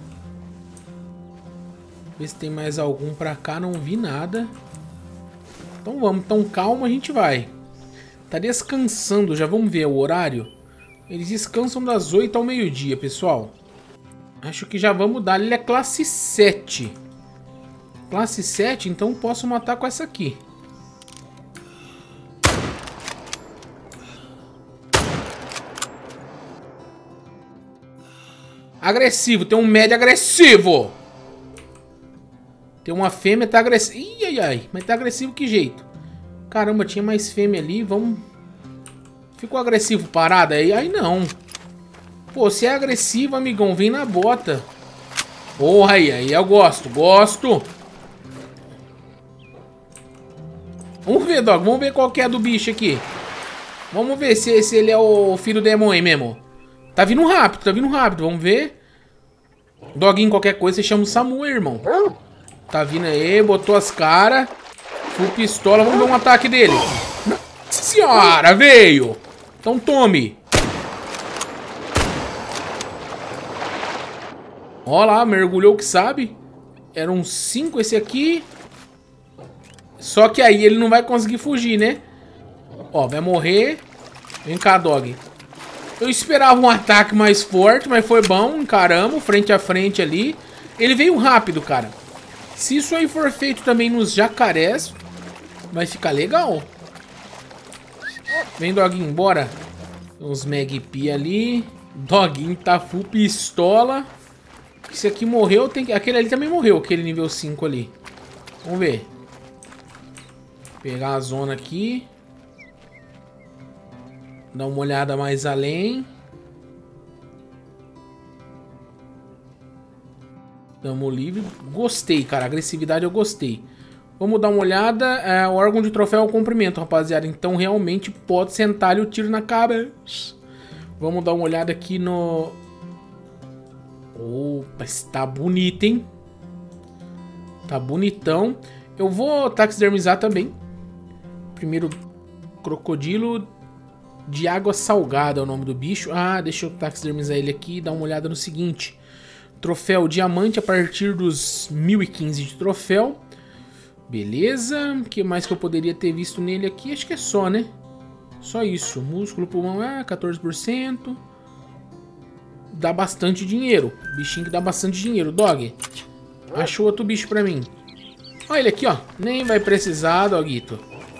Ver se tem mais algum pra cá, não vi nada. Então vamos, tão calmo a gente vai. Tá descansando, já vamos ver o horário. Eles descansam das 8 ao meio-dia, pessoal. Acho que já vamos dar. Ele é classe 7. Classe 7, então posso matar com essa aqui. Agressivo, tem um médio agressivo. Tem uma fêmea, tá agressiva. Ih, ai, ai. Mas tá agressivo que jeito? Caramba, tinha mais fêmea ali. Vamos... Ficou agressivo parado aí? Aí não. Pô, se é agressivo, amigão, vem na bota. Porra, aí eu gosto. Gosto. Vamos ver, Dog. Vamos ver qual que é a do bicho aqui. Vamos ver se ele é o filho do demônio mesmo. Tá vindo rápido, tá vindo rápido. Vamos ver. Doguinho, qualquer coisa, você chama o Samu, irmão. Tá vindo aí, botou as caras. Full pistola, vamos ver um ataque dele. Nossa senhora, veio. Então tome. Ó lá, mergulhou que sabe. Eram 5 esse aqui. Só que aí ele não vai conseguir fugir, né? Ó, vai morrer. Vem cá, dog. Eu esperava um ataque mais forte, mas foi bom. Encaramos, frente a frente ali. Ele veio rápido, cara. Se isso aí for feito também nos jacarés, vai ficar legal. Vem, doguinho, bora. Tem uns Magpie ali. Doguinho tá full pistola. Esse aqui morreu, tem que... Aquele ali também morreu, aquele nível 5 ali. Vamos ver. Pegar a zona aqui. Dar uma olhada mais além. Tamo livre. Gostei, cara. Agressividade eu gostei. Vamos dar uma olhada. O órgão de troféu é o comprimento, rapaziada. Então realmente pode sentar-lhe o tiro na cabeça. Vamos dar uma olhada aqui no... Opa, está bonito, hein? Tá bonitão. Eu vou taxidermizar também. Primeiro, crocodilo de água salgada é o nome do bicho. Ah, deixa eu taxidermizar ele aqui e dar uma olhada no seguinte. Troféu diamante a partir dos 1015 de troféu. Beleza. O que mais que eu poderia ter visto nele aqui? Acho que é só, né? Só isso. Músculo, pulmão, 14%. Dá bastante dinheiro. Bichinho que dá bastante dinheiro. Dog, achou outro bicho pra mim. Olha ele aqui, ó. Nem vai precisar, doguito.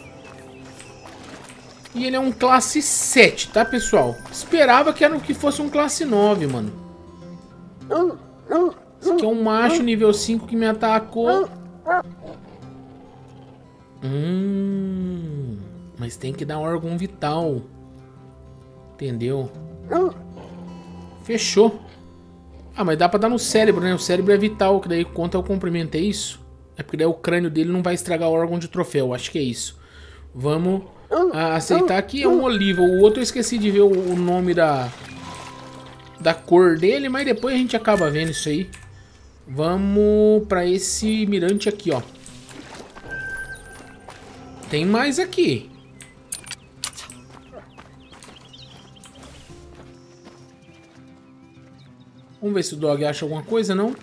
E ele é um classe 7, tá, pessoal? Esperava que fosse um classe 9, mano. Esse aqui é um macho nível 5 que me atacou. Mas tem que dar um órgão vital. Entendeu? Fechou. Ah, mas dá pra dar no cérebro, né? O cérebro é vital, que daí conta o comprimento, é isso? É porque daí o crânio dele não vai estragar o órgão de troféu, acho que é isso. Vamos aceitar aqui, é um oliva. O outro eu esqueci de ver o nome da cor dele, mas depois a gente acaba vendo isso aí. Vamos pra esse mirante aqui, ó. Tem mais aqui. Vamos ver se o dog acha alguma coisa, não?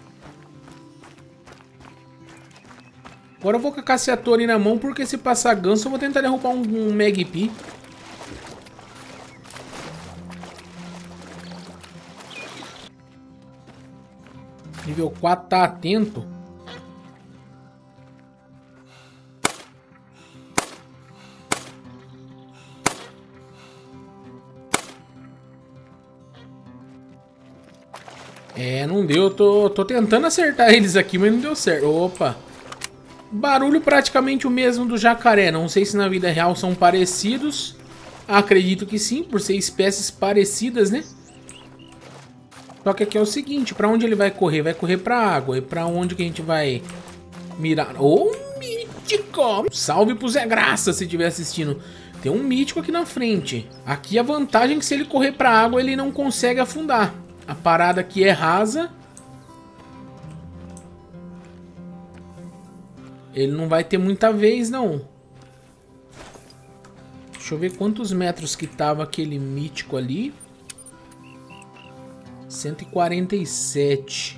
Agora eu vou com a caçadora na mão, porque se passar ganso eu vou tentar derrubar um Magpie. Nível 4 tá atento. Não deu. Tô tentando acertar eles aqui, mas não deu certo. Opa. Barulho praticamente o mesmo do jacaré. Não sei se na vida real são parecidos. Acredito que sim, por ser espécies parecidas, né? Só que aqui é o seguinte, pra onde ele vai correr? Vai correr pra água. E pra onde que a gente vai mirar? Ô, mítico! Salve pro Zé Graça se estiver assistindo. Tem um mítico aqui na frente. Aqui a vantagem é que se ele correr pra água, ele não consegue afundar. A parada aqui é rasa. Ele não vai ter muita vez, não. Deixa eu ver quantos metros que tava aquele mítico ali. 147.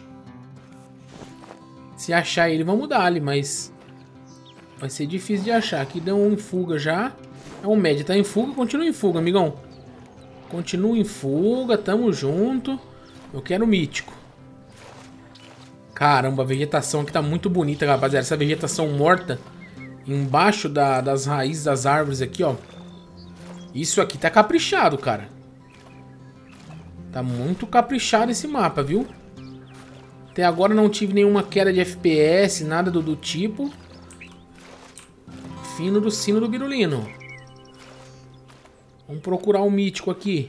Se achar ele, vamos dar ali, mas vai ser difícil de achar. Aqui deu um em fuga já. É um médio, tá em fuga, continua em fuga, amigão. Continua em fuga, tamo junto. Eu quero mítico. Caramba, a vegetação aqui tá muito bonita, rapaziada. Essa vegetação morta embaixo das raízes das árvores aqui, ó. Isso aqui tá caprichado, cara. Tá muito caprichado esse mapa, viu? Até agora não tive nenhuma queda de FPS, nada do tipo. Fino do sino do birulino. Vamos procurar um mítico aqui.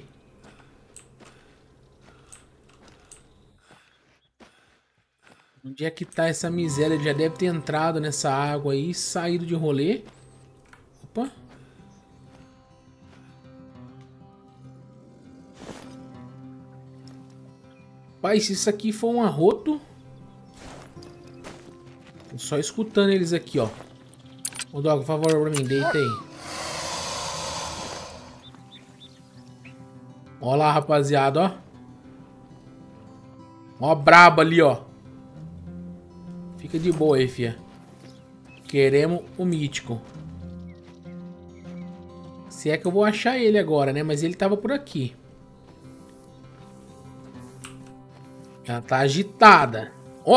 Onde é que tá essa miséria? Ele já deve ter entrado nessa água aí e saído de rolê. Opa. Pai, se isso aqui for um arroto... Tô só escutando eles aqui, ó. Ô, Dog, por favor, pra mim, deita aí. Ó lá, rapaziada, ó. Ó, braba ali, ó. Fica de boa aí, fia. Queremos o mítico. Se é que eu vou achar ele agora, né? Mas ele tava por aqui. Ela tá agitada. Ó!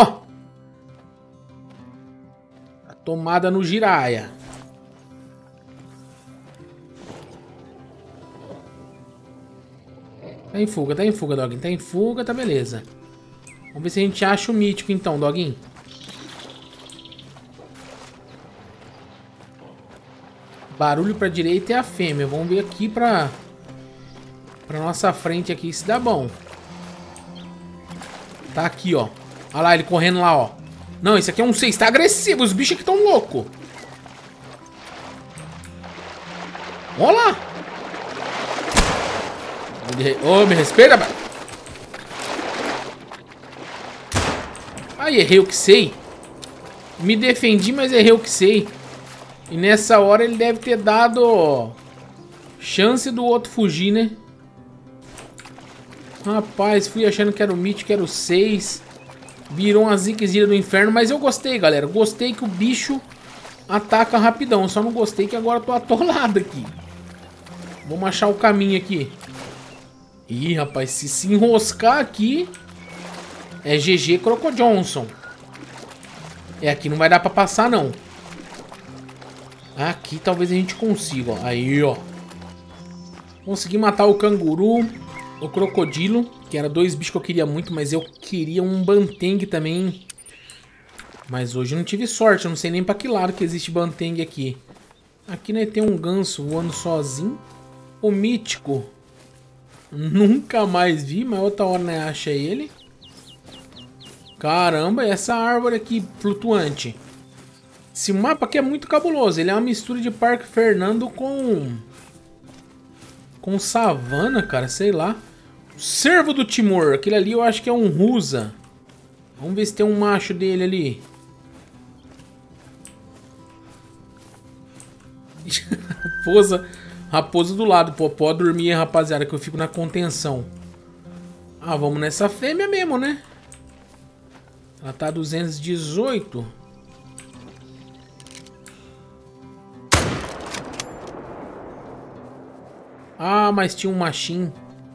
A tomada no giraia. Tá em fuga, Doguinho. Tá em fuga, tá beleza. Vamos ver se a gente acha o mítico então, Doguinho. Barulho pra direita é a fêmea. Vamos ver aqui pra nossa frente aqui se dá bom. Tá aqui, ó. Olha lá ele correndo lá, ó. Não, esse aqui é um 6. Tá agressivo. Os bichos aqui tão loucos. Olha lá. Ô, me respeita, velho. Ai, errei o que sei. Me defendi, mas errei o que sei. E nessa hora ele deve ter dado chance do outro fugir, né? Rapaz, fui achando que era o mítico, que era o 6. Virou uma ziquezira do inferno. Mas eu gostei, galera. Gostei que o bicho ataca rapidão. Só não gostei que agora eu tô atolado aqui. Vamos achar o caminho aqui. Ih, rapaz, se enroscar aqui é GG Crocojohnson. É, aqui não vai dar pra passar, não. Aqui talvez a gente consiga, ó. Aí, ó. Consegui matar o canguru, o crocodilo, que era 2 bichos que eu queria muito, mas eu queria um Banteng também. Mas hoje eu não tive sorte, eu não sei nem pra que lado que existe Banteng aqui. Aqui nós tem um ganso voando sozinho. O mítico, nunca mais vi, mas outra hora nós acha ele. Caramba, essa árvore aqui flutuante. Esse mapa aqui é muito cabuloso. Ele é uma mistura de Parque Fernando com savana, cara, sei lá. Cervo do Timor. Aquele ali eu acho que é um Rusa. Vamos ver se tem um macho dele ali. Raposa do lado. Pô, pode dormir, rapaziada, que eu fico na contenção. Ah, vamos nessa fêmea mesmo, né? Ela tá 218. Ah, mas tinha um machinho.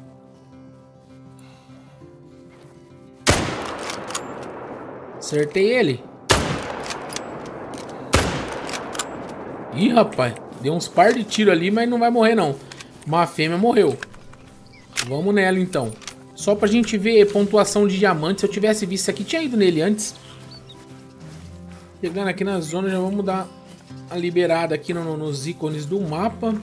Acertei ele. Ih, rapaz. Deu uns par de tiro ali, mas não vai morrer, não. Uma fêmea morreu. Vamos nela, então. Só pra gente ver pontuação de diamante. Se eu tivesse visto isso aqui, tinha ido nele antes. Chegando aqui na zona, já vamos dar a liberada aqui nos ícones do mapa.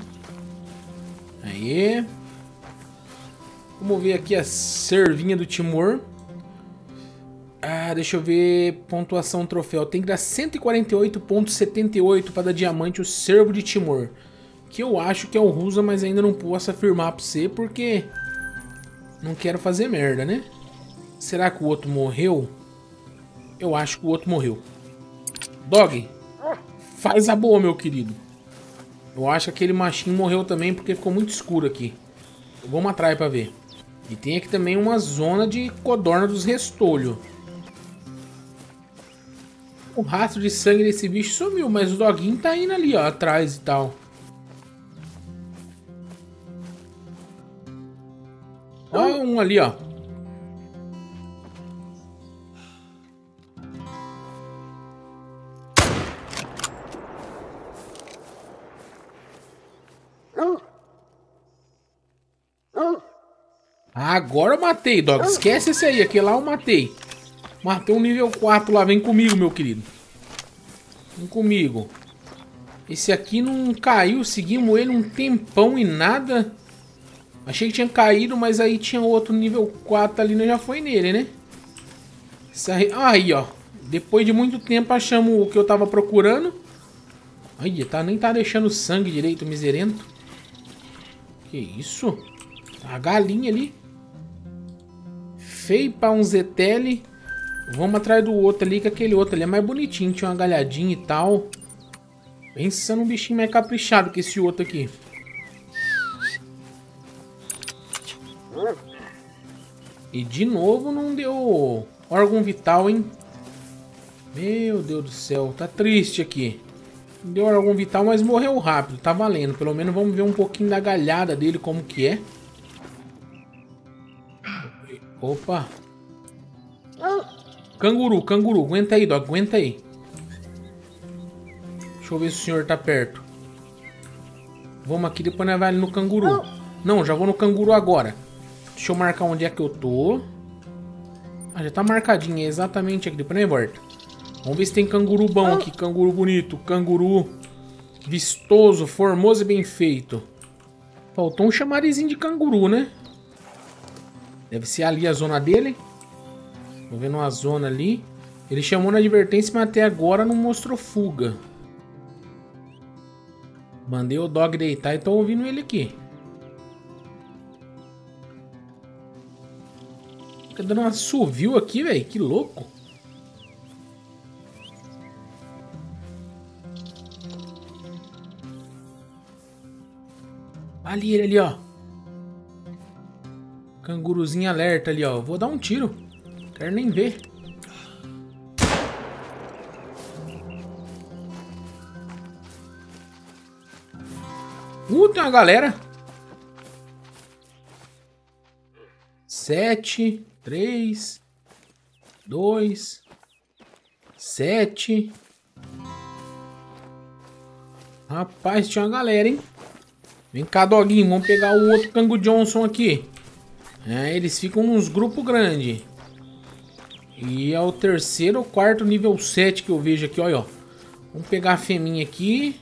Aí. Vamos ver aqui a cervinha do Timor. Ah, deixa eu ver pontuação troféu. Tem que dar 148,78 para dar diamante o cervo de Timor. Que eu acho que é o Rusa, mas ainda não posso afirmar para você porque não quero fazer merda, né? Será que o outro morreu? Eu acho que o outro morreu. Dog, faz a boa, meu querido. Eu acho que aquele machinho morreu também porque ficou muito escuro aqui. Vamos atrás para ver. E tem aqui também uma zona de codorna dos restolhos. O rastro de sangue desse bicho sumiu, mas o doguinho tá indo ali, ó, atrás e tal. Ó, um ali, ó. Agora eu matei, dog. Esquece esse aí, aquele lá eu matei. Matei um nível 4 lá, vem comigo, meu querido. Vem comigo. Esse aqui não caiu, seguimos ele um tempão e nada. Achei que tinha caído, mas aí tinha outro nível 4 ali, nós já foi nele, né? Aí, ó. Depois de muito tempo achamos o que eu tava procurando. Aí, nem tá deixando sangue direito, miserento. Que isso? A galinha ali. Feio pra um Zetele. Vamos atrás do outro ali, que aquele outro ali é mais bonitinho. Tinha uma galhadinha e tal. Pensando num bichinho mais caprichado que esse outro aqui. E de novo não deu órgão vital, hein? Meu Deus do céu, tá triste aqui. Deu órgão vital, mas morreu rápido, tá valendo. Pelo menos vamos ver um pouquinho da galhada dele, como que é. Opa. Canguru, canguru, aguenta aí, Doc, aguenta aí. Deixa eu ver se o senhor tá perto. Vamos aqui, depois nós vamos ali no canguru. Não, já vou no canguru agora. Deixa eu marcar onde é que eu tô. Ah, já tá marcadinho, é exatamente aqui, depois nós volta. Vamos ver se tem canguru bom aqui, canguru bonito, canguru vistoso, formoso e bem feito. Faltou um chamarizinho de canguru, né? Deve ser ali a zona dele. Tô vendo uma zona ali. Ele chamou na advertência, mas até agora não mostrou fuga. Mandei o dog deitar e tô ouvindo ele aqui. Tá dando um assovio aqui, velho. Que louco. Ali, ele ali, ó. Canguruzinho alerta ali, ó. Vou dar um tiro. Quero nem ver. Tem uma galera. 7, 3, 2, 7. Rapaz, tinha uma galera, hein? Vem cá, doguinho. Vamos pegar o outro Cango Johnson aqui. É, eles ficam nos grupos grandes. E é o terceiro ou quarto nível 7 que eu vejo aqui, olha, ó. Vamos pegar a fêmea aqui.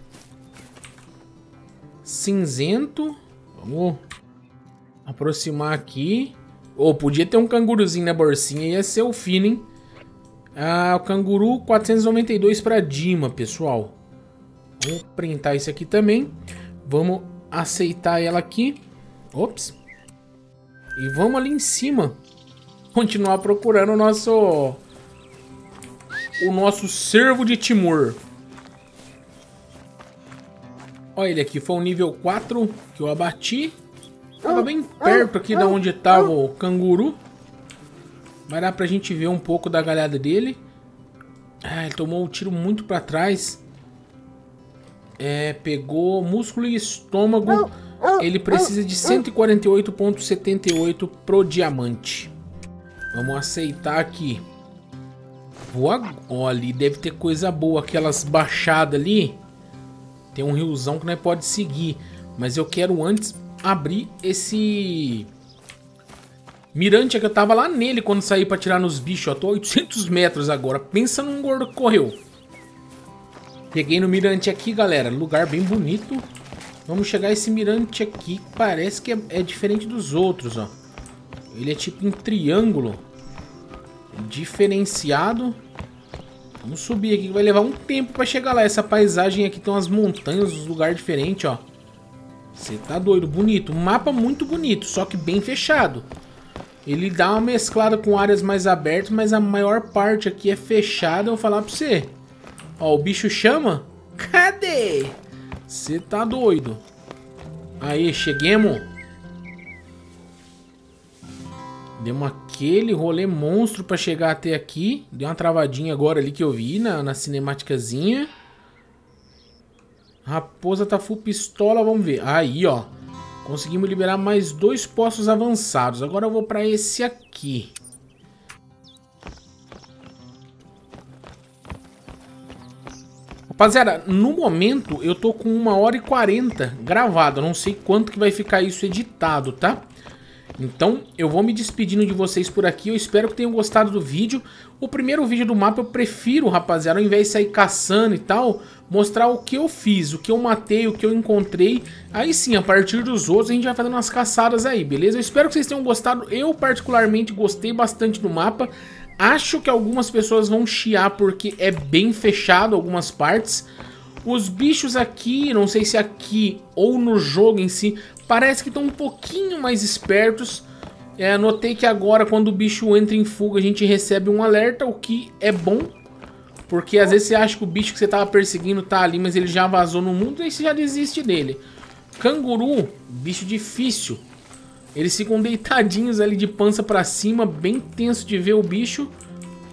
Cinzento. Vamos aproximar aqui. Oh, podia ter um canguruzinho na bolsinha. Ia ser o fino, hein? Ah, o canguru 492 para Dima, pessoal. Vou printar isso aqui também. Vamos aceitar ela aqui. Ops. E vamos ali em cima. Continuar procurando o nosso cervo de Timor. Olha ele aqui. Foi o nível 4 que eu abati. Tava bem perto aqui da onde tava o canguru. Vai dar pra gente ver um pouco da galhada dele. Ah, ele tomou um tiro muito pra trás. É, pegou músculo e estômago. Ele precisa de 148,78 pro diamante. Vamos aceitar aqui. Olha, ali deve ter coisa boa. Aquelas baixadas ali. Tem um riozão que nós pode seguir. Mas eu quero antes abrir esse mirante que eu tava lá nele quando saí pra tirar nos bichos. Eu tô a 800 metros agora. Pensa num gordo que correu. Peguei no mirante aqui, galera. Lugar bem bonito. Vamos chegar a esse mirante aqui. Parece que é diferente dos outros, ó. Ele é tipo em triângulo. Diferenciado. Vamos subir aqui, que vai levar um tempo pra chegar lá. Essa paisagem aqui tem umas montanhas, uns lugares diferentes, ó. Você tá doido, bonito. Um mapa muito bonito, só que bem fechado. Ele dá uma mesclada com áreas mais abertas, mas a maior parte aqui é fechada. Eu vou falar pra você. Ó, o bicho chama. Cadê? Você tá doido. Aí, cheguemos. Demos aquele rolê monstro pra chegar até aqui. Deu uma travadinha agora ali que eu vi na cinemáticazinha. Raposa tá full pistola, vamos ver. Aí, ó. Conseguimos liberar mais 2 postos avançados. Agora eu vou pra esse aqui. Rapaziada, no momento eu tô com 1h40 gravado. Não sei quanto que vai ficar isso editado, tá? Então eu vou me despedindo de vocês por aqui. Eu espero que tenham gostado do vídeo. O primeiro vídeo do mapa eu prefiro, rapaziada, ao invés de sair caçando e tal, mostrar o que eu fiz, o que eu matei, o que eu encontrei. Aí sim, a partir dos outros a gente vai fazendo umas caçadas aí, beleza? Eu espero que vocês tenham gostado. Eu particularmente gostei bastante do mapa. Acho que algumas pessoas vão chiar porque é bem fechado algumas partes. Os bichos aqui, não sei se aqui ou no jogo em si, parece que estão um pouquinho mais espertos. Notei que agora quando o bicho entra em fuga a gente recebe um alerta, o que é bom. Porque às vezes você acha que o bicho que você estava perseguindo tá ali, mas ele já vazou no mundo e aí você já desiste dele. Canguru, bicho difícil. Eles ficam deitadinhos ali de pança pra cima, bem tenso de ver o bicho.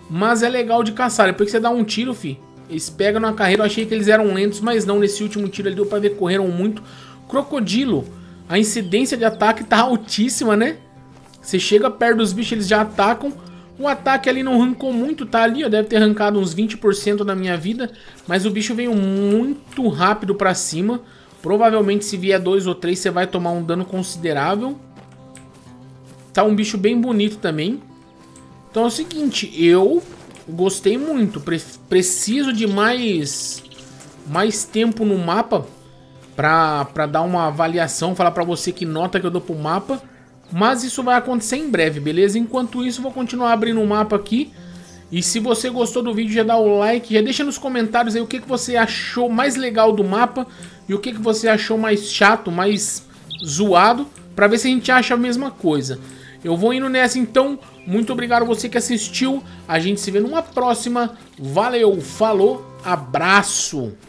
mas é legal de caçar. Depois que você dá um tiro, fi, eles pegam na carreira. Eu achei que eles eram lentos, mas não. Nesse último tiro ali deu pra ver que correram muito. Crocodilo, a incidência de ataque tá altíssima, né? Você chega perto dos bichos, eles já atacam. O ataque ali não arrancou muito, tá ali, ó, deve ter arrancado uns 20% da minha vida. Mas o bicho veio muito rápido pra cima. Provavelmente se vier 2 ou 3 você vai tomar um dano considerável. Tá um bicho bem bonito também. Então é o seguinte, eu gostei muito. Preciso de mais tempo no mapa pra dar uma avaliação, falar pra você que nota que eu dou pro mapa. Mas isso vai acontecer em breve, beleza? Enquanto isso, vou continuar abrindo o mapa aqui. E se você gostou do vídeo, já dá o like, já deixa nos comentários aí o que você achou mais legal do mapa e o que você achou mais chato, mais zoado, pra ver se a gente acha a mesma coisa. Eu vou indo nessa então, muito obrigado a você que assistiu, a gente se vê numa próxima, valeu, falou, abraço!